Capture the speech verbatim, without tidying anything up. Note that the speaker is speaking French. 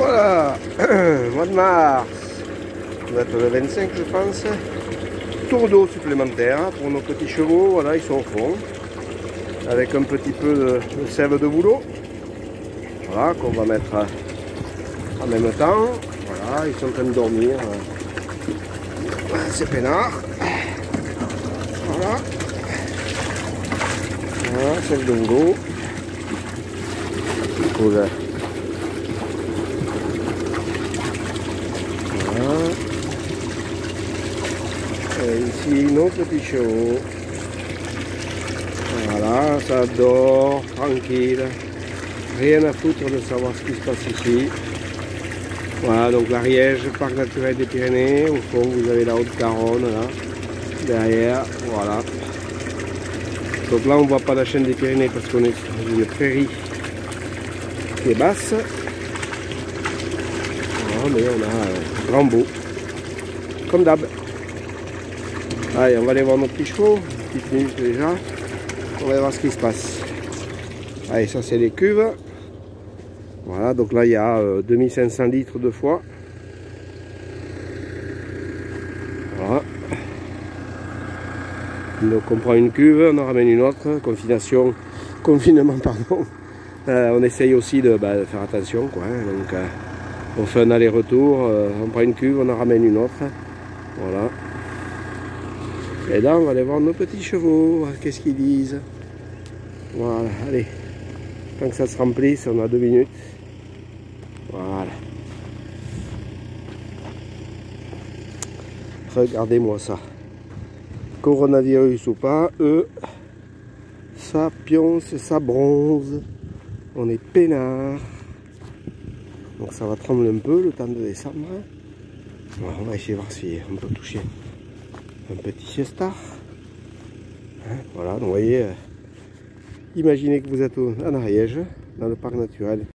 Voilà, mois de mars, on va être le vingt-cinq je pense. Tour d'eau supplémentaire pour nos petits chevaux, voilà, ils sont au fond. Avec un petit peu de, de sève de bouleau. Voilà, qu'on va mettre en même temps. Voilà, ils sont en train de dormir. Voilà, c'est peinard. Voilà. Voilà, sève de bouleau. Cool. Voilà. Et ici, nos petits chevaux. Voilà, ça dort, tranquille. Rien à foutre de savoir ce qui se passe ici. Voilà, donc l'Ariège, parc naturel des Pyrénées. Au fond, vous avez la Haute-Garonne, là, derrière. Voilà. Donc là, on ne voit pas la chaîne des Pyrénées parce qu'on est sur une prairie qui est basse. Voilà, mais on a un grand beau, comme d'hab. Allez, on va aller voir nos petits chevaux. Petite minute déjà. On va voir ce qui se passe. Allez, ça c'est les cuves. Voilà, donc là il y a euh, deux mille cinq cents litres de foie. Voilà. Donc on prend une cuve, on en ramène une autre. Confination, confinement, pardon. Euh, on essaye aussi de, bah, de faire attention, quoi. Hein. Donc euh, on fait un aller-retour, euh, on prend une cuve, on en ramène une autre. Voilà. Et là, on va aller voir nos petits chevaux, qu'est-ce qu'ils disent. Voilà, allez. Tant que ça se remplisse, on a deux minutes. Voilà. Regardez-moi ça. Coronavirus ou pas, eux, ça pionce, ça bronze. On est peinard. Donc ça va trembler un peu le temps de descendre. Voilà, on va essayer de voir si on peut toucher un petit siestard. Hein, voilà, donc vous voyez, euh, imaginez que vous êtes en Ariège, dans le parc naturel.